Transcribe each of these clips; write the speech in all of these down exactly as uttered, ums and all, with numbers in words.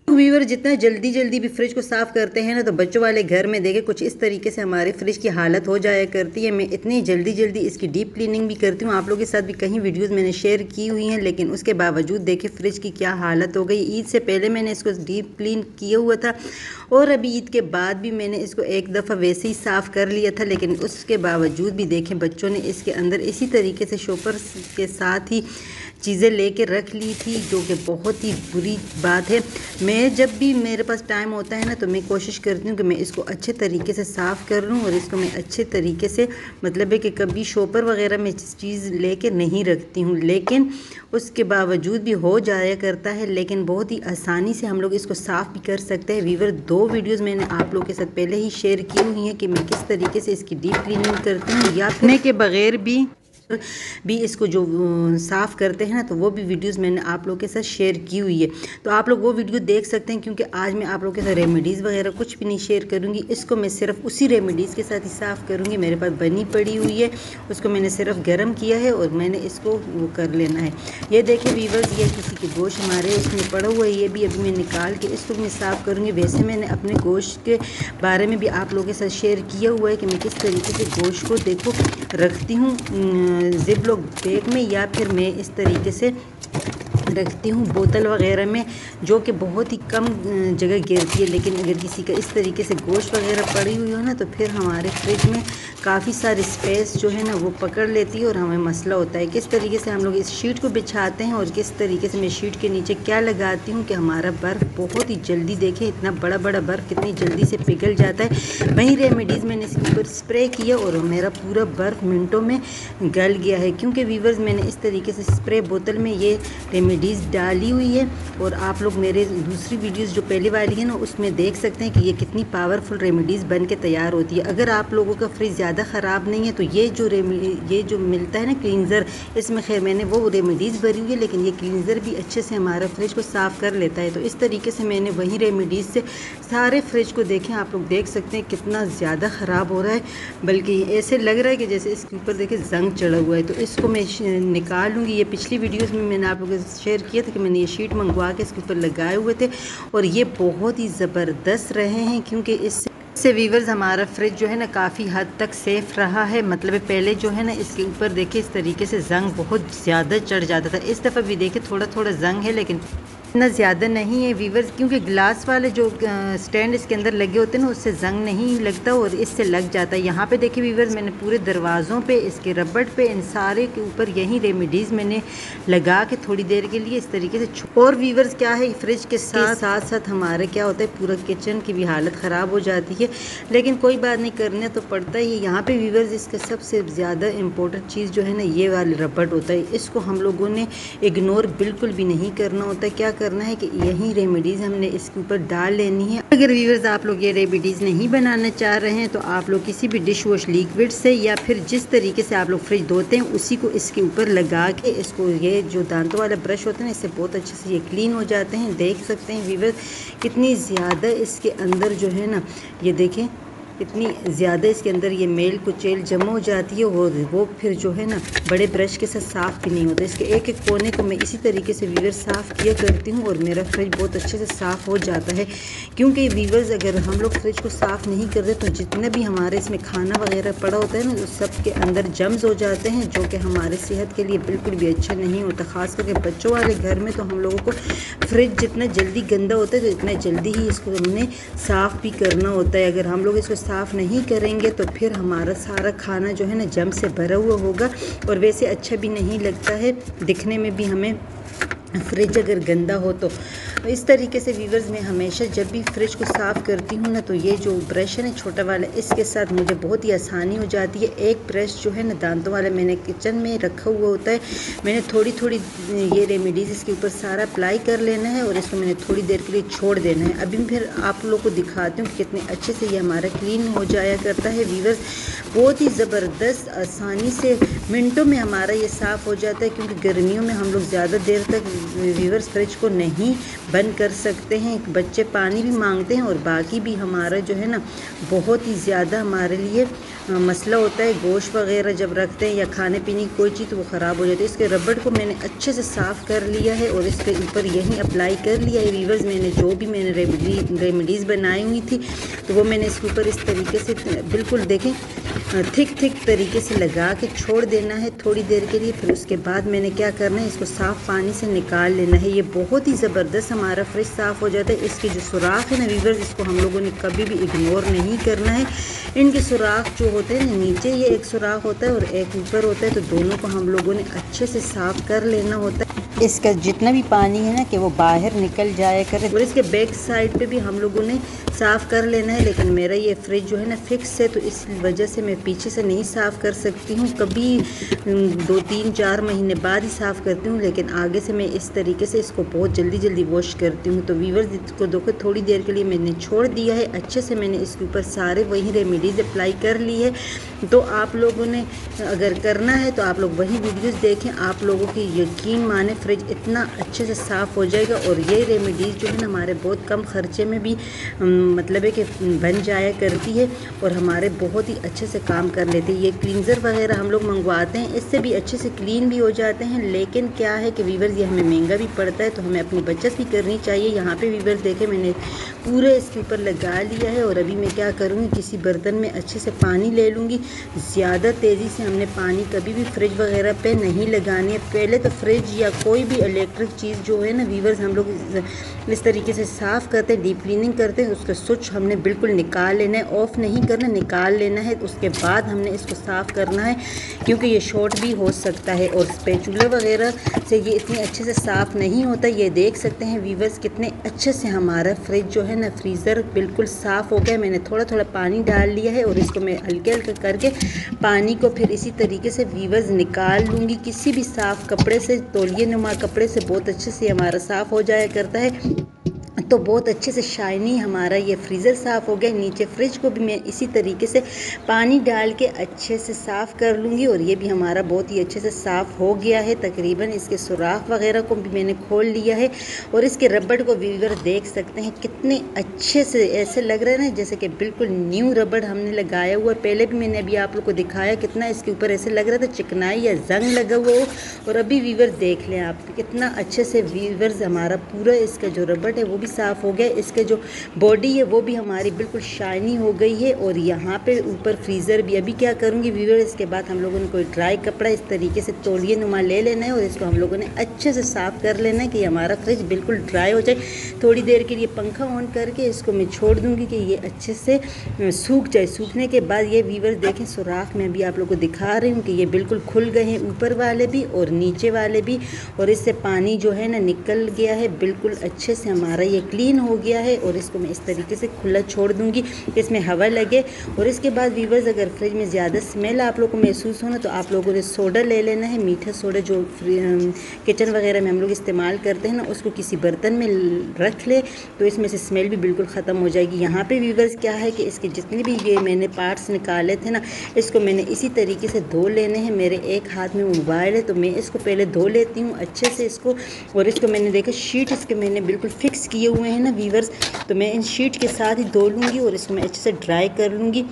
Viewer जितना जल्दी जल्दी भी फ्रिज को साफ़ करते हैं ना, तो बच्चों वाले घर में देखे कुछ इस तरीके से हमारे फ्रिज की हालत हो जाया करती है। मैं इतनी जल्दी जल्दी इसकी डीप क्लीनिंग भी करती हूँ, आप लोगों के साथ भी कहीं वीडियोस मैंने शेयर की हुई हैं, लेकिन उसके बावजूद देखे फ्रिज की क्या हालत हो गई। ईद से पहले मैंने इसको डीप क्लीन किया हुआ था और अभी ईद के बाद भी मैंने इसको एक दफ़ा वैसे ही साफ़ कर लिया था, लेकिन उसके बावजूद भी देखें बच्चों ने इसके अंदर इसी तरीके से शॉपर के साथ ही चीज़ें लेके रख ली थी, जो कि बहुत ही बुरी बात है। मैं जब भी मेरे पास टाइम होता है ना, तो मैं कोशिश करती हूँ कि मैं इसको अच्छे तरीके से साफ़ कर लूँ और इसको मैं अच्छे तरीके से, मतलब है कि कभी शॉपर वगैरह में चीज़ लेके नहीं रखती हूँ, लेकिन उसके बावजूद भी हो जाया करता है। लेकिन बहुत ही आसानी से हम लोग इसको साफ़ भी कर सकते हैं। वीवर दो वीडियोज़ मैंने आप लोगों के साथ पहले ही शेयर की हुई हैं कि मैं किस तरीके से इसकी डीप क्लीनिंग करती हूँ, या फिर के बग़ैर भी भी इसको जो साफ़ करते हैं ना, तो वो भी वीडियोस मैंने आप लोगों के साथ शेयर की हुई है, तो आप लोग वो वीडियो देख सकते हैं। क्योंकि आज मैं आप लोगों के साथ रेमेडीज़ वगैरह कुछ भी नहीं शेयर करूँगी, इसको मैं सिर्फ उसी रेमेडीज़ के साथ ही साफ़ करूँगी। मेरे पास बनी पड़ी हुई है, उसको मैंने सिर्फ गर्म किया है और मैंने इसको वो कर लेना है। ये देखिए वीवर्स, ये किसी के गोश्त हमारे उसमें पड़ा हुआ है, ये भी अभी मैं निकाल के इसको मैं साफ़ करूँगी। वैसे मैंने अपने गोश्त के बारे में भी आप लोगों के साथ शेयर किया हुआ है कि मैं किस तरीके से गोश्त को देखो रखती हूँ जिप लॉक बैग में, या फिर मैं इस तरीके से रखती हूँ बोतल वगैरह में, जो कि बहुत ही कम जगह गिरती है। लेकिन अगर किसी का इस तरीके से गोश्त वगैरह पड़ी हुई हो ना, तो फिर हमारे फ्रिज में काफ़ी सारी स्पेस जो है ना वो पकड़ लेती है और हमें मसला होता है। किस तरीके से हम लोग इस शीट को बिछाते हैं और किस तरीके से मैं शीट के नीचे क्या लगाती हूँ कि हमारा बर्फ़ बहुत ही जल्दी, देखें इतना बड़ा बड़ा बर्फ़ कितनी जल्दी से पिघल जाता है। वहीं रेमेडीज़ मैंने इसके ऊपर स्प्रे किया और मेरा पूरा बर्फ़ मिनटों में गल गया है। क्योंकि वीवर्स मैंने इस तरीके से स्प्रे बोतल में ये रेमेडीज़ डाली हुई है, और आप लोग मेरे दूसरी वीडियोस जो पहले वाली है ना उसमें देख सकते हैं कि ये कितनी पावरफुल रेमेडीज़ बन के तैयार होती है। अगर आप लोगों का फ्रिज ज़्यादा ख़राब नहीं है, तो ये जो रेमेडी ये जो मिलता है ना क्लींजर, इसमें खैर मैंने वो रेमेडीज़ भरी हुई है, लेकिन ये क्लींजर भी अच्छे से हमारा फ्रिज को साफ़ कर लेता है। तो इस तरीके से मैंने वही रेमेडीज़ से सारे फ्रिज को देखें, आप लोग देख सकते हैं कितना ज़्यादा ख़राब हो रहा है, बल्कि ऐसे लग रहा है कि जैसे इसके ऊपर देखें जंग चढ़ा हुआ है। तो इसको मैं निकाल लूँगी। ये पिछली वीडियोज़ में मैंने आप लोगों से शेयर किया था कि मैंने ये शीट मंगवा के इसके ऊपर लगाए हुए थे, और ये बहुत ही ज़बरदस्त रहे हैं। क्योंकि इससे से वीवर्स हमारा फ्रिज जो है ना काफ़ी हद तक सेफ़ रहा है। मतलब पहले जो है ना इसके ऊपर देखिए इस तरीके से जंग बहुत ज़्यादा चढ़ जाता था, इस दफ़ा भी देखिए थोड़ा थोड़ा जंग है, लेकिन इतना ज़्यादा नहीं है वीवर्स। क्योंकि ग्लास वाले जो स्टैंड इसके अंदर लगे होते हैं ना, उससे जंग नहीं लगता और इससे लग जाता है। यहाँ पे देखिए वीवर्स, मैंने पूरे दरवाज़ों पे, इसके रबड़ पे, इन सारे के ऊपर यही रेमेडीज़ मैंने लगा के थोड़ी देर के लिए इस तरीके से। और वीवर्स क्या है, फ्रिज के साथ साथ साथ हमारे क्या होता है, पूरा किचन की भी हालत ख़राब हो जाती है, लेकिन कोई बात नहीं, करना तो पड़ता ही है। यहाँ पर वीवर्स इसका सबसे ज़्यादा इम्पोर्टेंट चीज़ जो है ना, ये वाला रबड़ होता है। इसको हम लोगों ने इग्नोर बिल्कुल भी नहीं करना होता है। क्या करना है कि यही रेमेडीज़ हमने इसके ऊपर डाल लेनी है। अगर व्यूअर्स आप लोग ये रेमेडीज़ नहीं बनाना चाह रहे हैं, तो आप लोग किसी भी डिश वॉश लिक्विड से, या फिर जिस तरीके से आप लोग फ्रिज धोते हैं उसी को इसके ऊपर लगा के, इसको ये जो दांतों वाला ब्रश होता है ना, इससे बहुत अच्छे से ये क्लीन हो जाते हैं। देख सकते हैं व्यूअर्स कितनी ज़्यादा इसके अंदर जो है ना, ये देखें इतनी ज़्यादा इसके अंदर ये मेल कुचेल जमा हो जाती है, और वो फिर जो है ना बड़े ब्रश के साथ साफ़ भी नहीं होता। इसके एक एक कोने को मैं इसी तरीके से वीवर साफ़ किया करती हूँ, और मेरा फ्रिज बहुत अच्छे से साफ़ हो जाता है। क्योंकि वीवर्स अगर हम लोग फ्रिज को साफ़ नहीं करते, तो जितना भी हमारे इसमें खाना वगैरह पड़ा होता है ना, उस सब के अंदर जम्स हो जाते हैं, जो कि हमारे सेहत के लिए बिल्कुल भी अच्छा नहीं होता। ख़ास करके बच्चों वाले घर में तो हम लोगों को फ्रिज जितना जल्दी गंदा होता है, तो इतना जल्दी ही इसको हमने साफ़ भी करना होता है। अगर हम लोग इसको साफ़ नहीं करेंगे, तो फिर हमारा सारा खाना जो है ना जम से भरा हुआ होगा, और वैसे अच्छा भी नहीं लगता है दिखने में भी हमें फ्रिज अगर गंदा हो तो। इस तरीके से वीवर्स मैं हमेशा जब भी फ्रिज को साफ़ करती हूँ ना, तो ये जो ब्रश है ना छोटा वाला, इसके साथ मुझे बहुत ही आसानी हो जाती है। एक ब्रश जो है ना दांतों वाला मैंने किचन में रखा हुआ होता है, मैंने थोड़ी थोड़ी ये रेमेडीज़ इसके ऊपर सारा अप्लाई कर लेना है, और इसको मैंने थोड़ी देर के लिए छोड़ देना है। अभी फिर आप लोगों को दिखाती हूँ कितने अच्छे से ये हमारा क्लीन हो जाया करता है। वीवर्स बहुत ही ज़बरदस्त आसानी से मिनटों में हमारा ये साफ़ हो जाता है, क्योंकि गर्मियों में हम लोग ज़्यादा देर तक व्यूअर्स फ्रिज को नहीं बंद कर सकते हैं। बच्चे पानी भी मांगते हैं और बाकी भी हमारा जो है ना बहुत ही ज़्यादा हमारे लिए मसला होता है। गोश्त वगैरह जब रखते हैं या खाने पीने की कोई चीज़ तो वो ख़राब हो जाती है। इसके रबड़ को मैंने अच्छे से साफ़ कर लिया है और इसके ऊपर यहीं अप्लाई कर लिया है। व्यूअर्स मैंने जो भी मैंने रेमेडी रेमेडीज़ बनाई हुई थी तो वो मैंने इसके ऊपर इस तरीके से बिल्कुल देखें थिक थिक तरीके से लगा के छोड़ देना है थोड़ी देर के लिए। फिर उसके बाद मैंने क्या करना है, इसको साफ़ पानी से निकाल लेना है। ये बहुत ही ज़बरदस्त हमारा फ्रिज साफ़ हो जाता है। इसके जो सुराख है ना व्यूअर्स, इसको हम लोगों ने कभी भी इग्नोर नहीं करना है। इनके सुराख जो होते हैं नीचे ये एक सुराख होता है और एक ऊपर होता है, तो दोनों को हम लोगों ने अच्छे से साफ़ कर लेना होता है। इसका जितना भी पानी है ना कि वो बाहर निकल जाया करे। और इसके बैक साइड पे भी हम लोगों ने साफ़ कर लेना है। लेकिन मेरा ये फ्रिज जो है ना फिक्स है, तो इस वजह से मैं पीछे से नहीं साफ़ कर सकती हूँ। कभी दो तीन चार महीने बाद ही साफ़ करती हूँ, लेकिन आगे से मैं इस तरीके से इसको बहुत जल्दी जल्दी वॉश करती हूँ। तो व्यूअर्स इसको देखो थोड़ी देर के लिए मैंने छोड़ दिया है। अच्छे से मैंने इसके ऊपर सारे वही रेमेडीज़ अप्लाई कर ली है। तो आप लोगों ने अगर करना है तो आप लोग वही वीडियोस देखें। आप लोगों की यकीन माने फ्रिज इतना अच्छे से साफ़ हो जाएगा। और ये रेमेडीज़ जो है ना हमारे बहुत कम खर्चे में भी मतलब है कि बन जाया करती है और हमारे बहुत ही अच्छे से काम कर लेते हैं। ये क्लींजर वगैरह हम लोग मंगवाते हैं, इससे भी अच्छे से क्लीन भी हो जाते हैं। लेकिन क्या है कि व्यूअर्स ये हमें महंगा भी पड़ता है, तो हमें अपनी बचत भी करनी चाहिए। यहाँ पे व्यूअर्स देखें मैंने पूरे इसके ऊपर लगा लिया है। और अभी मैं क्या करूँगी, किसी बर्तन में अच्छे से पानी ले लूँगी। ज़्यादा तेज़ी से हमने पानी कभी भी फ्रिज वगैरह पे नहीं लगानी है। पहले तो फ्रिज या कोई भी इलेक्ट्रिक चीज़ जो है ना व्यूअर्स हम लोग इस तरीके से साफ़ करते हैं, डीप क्लीनिंग करते हैं। उसका स्विच हमने बिल्कुल निकाल लेना है, ऑफ़ नहीं करना, निकाल लेना है। उसके बाद हमने इसको साफ़ करना है, क्योंकि ये शॉर्ट भी हो सकता है। और स्पैचुला वगैरह से ये इतनी अच्छे से साफ़ नहीं होता। ये देख सकते हैं व्यूअर्स कितने अच्छे से हमारा फ्रिज जो है ना फ्रीज़र बिल्कुल साफ़ हो गया। मैंने थोड़ा थोड़ा पानी डाल लिया है और इसको मैं हल्के हल्के करके पानी को फिर इसी तरीके से व्यूअर्स निकाल लूँगी। किसी भी साफ़ कपड़े से, तौलिए नुमा कपड़े से बहुत अच्छे से हमारा साफ़ हो जाया करता है। तो बहुत अच्छे से शाइनी हमारा ये फ्रीज़र साफ़ हो गया। नीचे फ्रिज को भी मैं इसी तरीके से पानी डाल के अच्छे से साफ़ कर लूँगी। और ये भी हमारा बहुत ही अच्छे से साफ़ हो गया है। तकरीबन इसके सुराख वगैरह को भी मैंने खोल लिया है। और इसके रबड़ को व्यूअर देख सकते हैं कितने अच्छे से ऐसे लग रहे हैं ना जैसे कि बिल्कुल न्यू रबड़ हमने लगाया हुआ। पहले भी मैंने अभी आप लोग को दिखाया कितना इसके ऊपर ऐसे लग रहा था चिकनाई या जंग लगा हुआ हो। और अभी व्यूअर देख लें आप कितना अच्छे से व्यूअर्स हमारा पूरा इसका जो रबड़ है वो भी साफ़ हो गया। इसके जो बॉडी है वो भी हमारी बिल्कुल शाइनी हो गई है। और यहाँ पे ऊपर फ्रीज़र भी। अभी क्या करूँगी व्यूअर, इसके बाद हम लोगों ने कोई ड्राई कपड़ा इस तरीके से तौलिए नुमा ले लेना है और इसको हम लोगों ने अच्छे से साफ़ कर लेना है कि हमारा फ्रिज बिल्कुल ड्राई हो जाए। थोड़ी देर के लिए पंखा ऑन करके इसको मैं छोड़ दूँगी कि ये अच्छे से सूख जाए। सूखने के बाद ये व्यूअर देखें सुराख में भी आप लोगों को दिखा रही हूँ कि ये बिल्कुल खुल गए हैं, ऊपर वाले भी और नीचे वाले भी। और इससे पानी जो है ना निकल गया है, बिल्कुल अच्छे से हमारा ये क्लीन हो गया है। और इसको मैं इस तरीके से खुला छोड़ दूंगी, इसमें हवा लगे। और इसके बाद व्यूअर्स अगर फ्रिज में ज़्यादा स्मेल आप लोगों को महसूस होना तो आप लोगों ने सोडा ले लेना है, मीठा सोडा जो किचन वगैरह में हम लोग इस्तेमाल करते हैं ना, उसको किसी बर्तन में रख ले तो इसमें से स्मेल भी बिल्कुल ख़त्म हो जाएगी। यहाँ पे व्यूअर्स क्या है कि इसके जितने भी ये मैंने पार्ट्स निकाले थे ना, इसको मैंने इसी तरीके से धो लेने हैं। मेरे एक हाथ में मोबाइल है तो मैं इसको पहले धो लेती हूँ अच्छे से इसको। और इसको मैंने देखा शीट इसके मैंने बिल्कुल फिक्स किए हुए हैं ना व्यूअर्स, तो मैं इन शीट के साथ ही धो लूँगी और इसको मैं अच्छे से ड्राई कर लूँगी।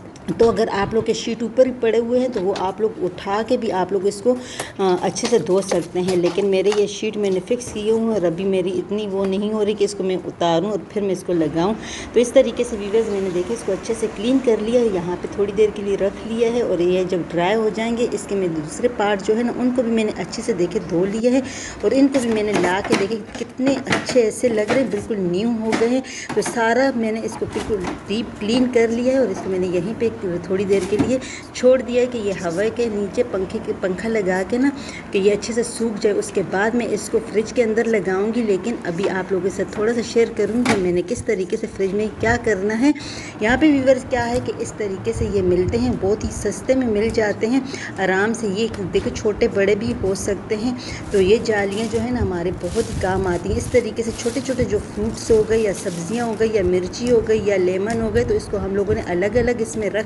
तो अगर आप लोग के शीट ऊपर ही पड़े हुए हैं तो वो आप लोग उठा के भी आप लोग इसको अच्छे से धो सकते हैं। लेकिन मेरे ये शीट मैंने फ़िक्स किए हुए हैं और अभी मेरी इतनी वो नहीं हो रही कि इसको मैं उतारूं और फिर मैं इसको लगाऊं। तो इस तरीके से व्यूअर्स मैंने देखे इसको अच्छे से क्लीन कर लिया है, यहाँ पे थोड़ी देर के लिए रख लिया है। और ये जब ड्राई हो जाएंगे इसके मैं दूसरे पार्ट जो है ना उनको भी मैंने अच्छे से देखे धो लिया है। और इनको भी मैंने ला के देखे कितने अच्छे ऐसे लग रहे हैं, बिल्कुल न्यू हो गए हैं। तो सारा मैंने इसको बिल्कुल डीप क्लीन कर लिया है और इसको मैंने यहीं पर थोड़ी देर के लिए छोड़ दिया है कि ये हवा के नीचे पंखे के पंखा लगा के ना कि ये अच्छे से सूख जाए। उसके बाद मैं इसको फ्रिज के अंदर लगाऊंगी। लेकिन अभी आप लोगों से थोड़ा सा शेयर करूंगी मैंने किस तरीके से फ्रिज में क्या करना है। यहाँ पे व्यूअर्स क्या है कि इस तरीके से ये मिलते हैं, बहुत ही सस्ते में मिल जाते हैं आराम से। ये देखो छोटे बड़े भी हो सकते हैं। तो ये जालियाँ जो है ना हमारे बहुत ही काम आती हैं। इस तरीके से छोटे छोटे जो फ्रूट्स हो गए या सब्जियाँ हो गई या मिर्ची हो गई या लेमन हो गए, तो इसको हम लोगों ने अलग अलग इसमें रख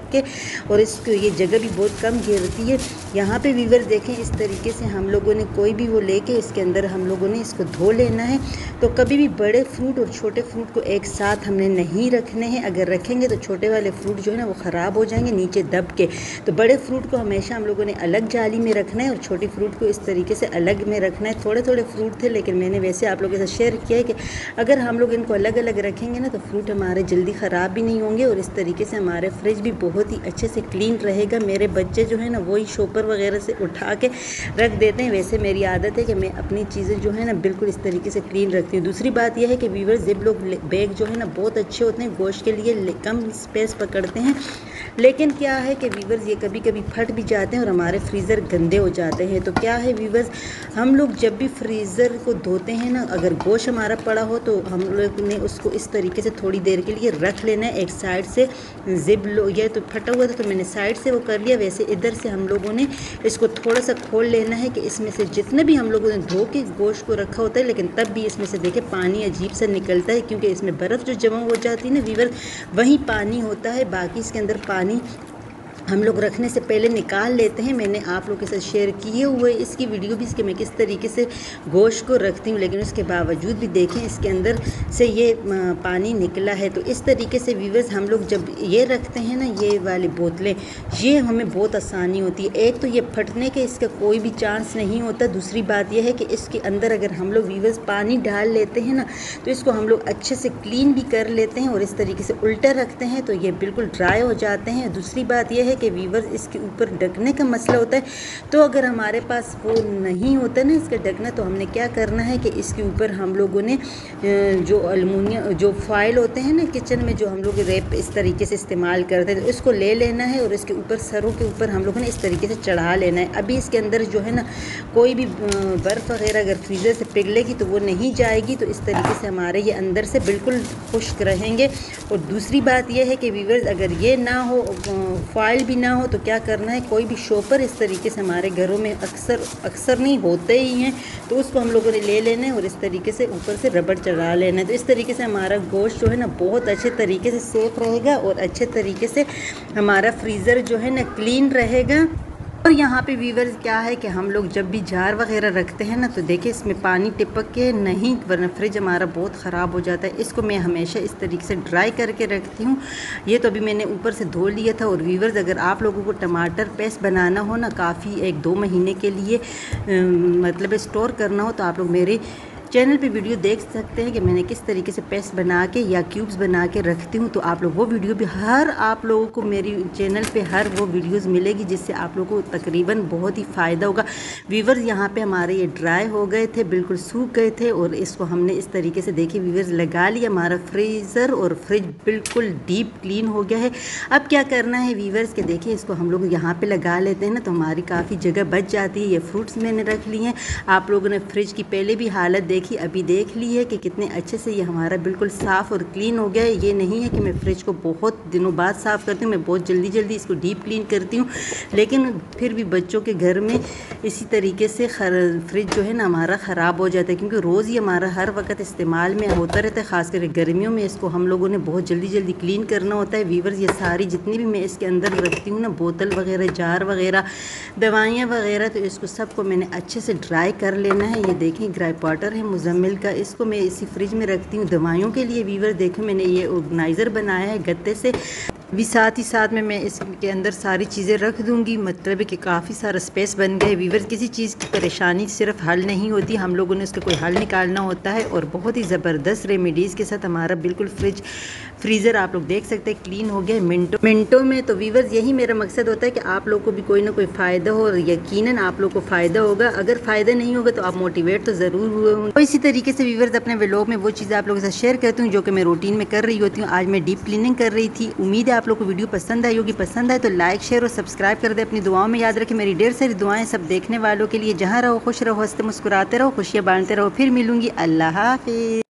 ढक के, और इसको ये जगह भी बहुत कम घेरती है। यहाँ पे वीवर देखें इस तरीके से हम लोगों ने कोई भी वो लेके इसके अंदर हम लोगों ने इसको धो लेना है। तो कभी भी बड़े फ्रूट और छोटे फ्रूट को एक साथ हमने नहीं रखने हैं, अगर रखेंगे तो छोटे वाले फ्रूट जो है ना वो ख़राब हो जाएंगे नीचे दब के। तो बड़े फ्रूट को हमेशा हम लोगों ने अलग जाली में रखना है और छोटी फ्रूट को इस तरीके से अलग में रखना है। थोड़े थोड़े फ्रूट थे लेकिन मैंने वैसे आप लोगों के साथ शेयर किया है कि अगर हम लोग इनको अलग अलग रखेंगे ना तो फ्रूट हमारे जल्दी ख़राब भी नहीं होंगे और इस तरीके से हमारे फ्रिज भी बहुत ही अच्छे से क्लीन रहेगा। मेरे बच्चे जो है ना वही शॉपर वगैरह से उठा के रख देते हैं, वैसे मेरी आदत है कि मैं अपनी चीज़ें जो है ना बिल्कुल इस तरीके से क्लीन रखती हूँ। दूसरी बात यह है कि वीवर जिप लॉक बैग जो है ना बहुत अच्छे होते हैं, गोश्त के लिए कम स्पेस पकड़ते हैं, लेकिन क्या है कि वीवर्स ये कभी कभी फट भी जाते हैं और हमारे फ्रीज़र गंदे हो जाते हैं। तो क्या है वीवर्स, हम लोग जब भी फ्रीज़र को धोते हैं ना, अगर गोश्त हमारा पड़ा हो तो हम लोग ने उसको इस तरीके से थोड़ी देर के लिए रख लेना है। एक साइड से जिप लो, ये तो फटा हुआ था तो मैंने साइड से वो कर लिया, वैसे इधर से हम लोगों ने इसको थोड़ा सा खोल लेना है कि इसमें से जितने भी हम लोगों ने धो के गोश्त को रखा होता है, लेकिन तब भी इसमें से देखे पानी अजीब सा निकलता है क्योंकि इसमें बर्फ़ जो जमा हो जाती है ना वीवर्स, वही पानी होता है, बाकी इसके अंदर पानी हम लोग रखने से पहले निकाल लेते हैं। मैंने आप लोगों के साथ शेयर किए हुए इसकी वीडियो भी, इसके मैं किस तरीके से गोश्त को रखती हूँ, लेकिन उसके बावजूद भी देखें इसके अंदर से ये पानी निकला है। तो इस तरीके से वीवर्स हम लोग जब ये रखते हैं ना, ये वाली बोतलें, ये हमें बहुत आसानी होती है। एक तो ये फटने के इसका कोई भी चांस नहीं होता, दूसरी बात यह है कि इसके अंदर अगर हम लोग वीवर्स पानी डाल लेते हैं ना तो इसको हम लोग अच्छे से क्लीन भी कर लेते हैं और इस तरीके से उल्टा रखते हैं तो ये बिल्कुल ड्राई हो जाते हैं। दूसरी बात यह है कि वीवर्स इसके ऊपर ढकने का मसला होता है, तो अगर हमारे पास वो नहीं होता ना इसका ढकना, तो हमने क्या करना है कि इसके ऊपर हम लोगों ने जो अल्मुनियम जो फॉइल होते हैं ना किचन में, जो हम लोग रैप इस तरीके से इस्तेमाल करते हैं, तो इसको ले लेना है और इसके ऊपर सरों के ऊपर हम लोगों ने इस तरीके से चढ़ा लेना है। अभी इसके अंदर जो है ना कोई भी बर्फ़ वगैरह अगर फ्रीज़र से पिघलेगी तो वो नहीं जाएगी, तो इस तरीके से हमारे ये अंदर से बिल्कुल खुश्क रहेंगे। और दूसरी बात यह है कि वीवर्स अगर ये ना हो, फॉइल भी ना हो, तो क्या करना है, कोई भी शॉपर इस तरीके से हमारे घरों में अक्सर अक्सर नहीं होते ही हैं, तो उसको हम लोगों ने ले लेना है और इस तरीके से ऊपर से रबड़ चढ़ा लेना है। तो इस तरीके से हमारा गोश्त जो है ना बहुत अच्छे तरीके से सेफ रहेगा और अच्छे तरीके से हमारा फ्रीज़र जो है ना क्लीन रहेगा। और यहाँ पे वीवर्स क्या है कि हम लोग जब भी जार वगैरह रखते हैं ना तो देखिए इसमें पानी टिपक के नहीं, वरना फ्रिज हमारा बहुत ख़राब हो जाता है। इसको मैं हमेशा इस तरीके से ड्राई करके रखती हूँ। ये तो अभी मैंने ऊपर से धो लिया था। और वीवर्स अगर आप लोगों को टमाटर पेस्ट बनाना हो ना, काफ़ी एक दो महीने के लिए मतलब स्टोर करना हो, तो आप लोग मेरे चैनल पे वीडियो देख सकते हैं कि मैंने किस तरीके से पेस्ट बना के या क्यूब्स बना के रखती हूँ। तो आप लोग वो वीडियो भी हर आप लोगों को मेरी चैनल पे हर वो वीडियोस मिलेगी जिससे आप लोगों को तकरीबन बहुत ही फ़ायदा होगा। वीवर्स यहाँ पे हमारे ये ड्राई हो गए थे, बिल्कुल सूख गए थे और इसको हमने इस तरीके से देखिए वीवर्स लगा लिया। हमारा फ्रीज़र और फ्रिज बिल्कुल डीप क्लीन हो गया है। अब क्या करना है वीवर्स के देखिए इसको हम लोग यहाँ पर लगा लेते हैं ना तो हमारी काफ़ी जगह बच जाती है। ये फ्रूट्स मैंने रख लिए हैं। आप लोगों ने फ्रिज की पहले भी हालत देखी, अभी देख ली है कि कितने अच्छे से ये हमारा बिल्कुल साफ़ और क्लीन हो गया है। ये नहीं है कि मैं फ्रिज को बहुत दिनों बाद साफ़ करती हूँ, मैं बहुत जल्दी जल्दी इसको डीप क्लीन करती हूँ, लेकिन फिर भी बच्चों के घर में इसी तरीके से फ्रिज जो है ना हमारा ख़राब हो जाता है, क्योंकि रोज़ ही हमारा हर वक्त इस्तेमाल में होता रहता है। ख़ासकर गर्मियों में इसको हम लोगों ने बहुत जल्दी जल्दी क्लीन करना होता है। वीवर्स ये सारी जितनी भी मैं इसके अंदर रखती हूँ ना, बोतल वगैरह, जार वगैरह, दवाइयाँ वगैरह, तो इसको सबको मैंने अच्छे से ड्राई कर लेना है। ये देखें ग्राई पाउडर है मुजम्मिल का, इसको मैं इसी फ्रिज में रखती हूँ दवाइयों के लिए। वीवर देखें मैंने ये ऑर्गेनाइज़र बनाया है गत्ते से, भी साथ ही साथ में मैं इसके अंदर सारी चीज़ें रख दूँगी, मतलब है कि काफ़ी सारा स्पेस बन गया है। वीवर किसी चीज़ की परेशानी सिर्फ हल नहीं होती, हम लोगों ने उसका कोई हल निकालना होता है। और बहुत ही ज़बरदस्त रेमेडीज़ के साथ हमारा बिल्कुल फ्रिज फ्रीज़र आप लोग देख सकते हैं क्लीन हो गया है मिनटों मिनटों में। तो वीवर्स यही मेरा मकसद होता है कि आप लोग को भी कोई ना कोई फ़ायदा हो, और यकीनन आप लोग को फ़ायदा होगा। अगर फ़ायदा नहीं होगा तो आप मोटिवेट तो ज़रूर हुए होंगे। तो इसी तरीके से वीवर्स अपने व्लॉग में वो चीज़ें आप लोगों के साथ शेयर करती हूँ जो कि मैं रूटीन में कर रही होती हूँ। आज मैं डीप क्लीनिंग कर रही थी। उम्मीद है आप लोग को वीडियो पसंद आई होगी। पसंद आए तो लाइक, शेयर और सब्सक्राइब कर दे। अपनी दुआओं में याद रखें। मेरी ढेर सारी दुआएं सब देखने वालों के लिए। जहाँ रहो खुश रहो, हंसते मुस्कुराते रहो, खुशियाँ बांटते रहो। फिर मिलूंगी। अल्लाह हाफिज़।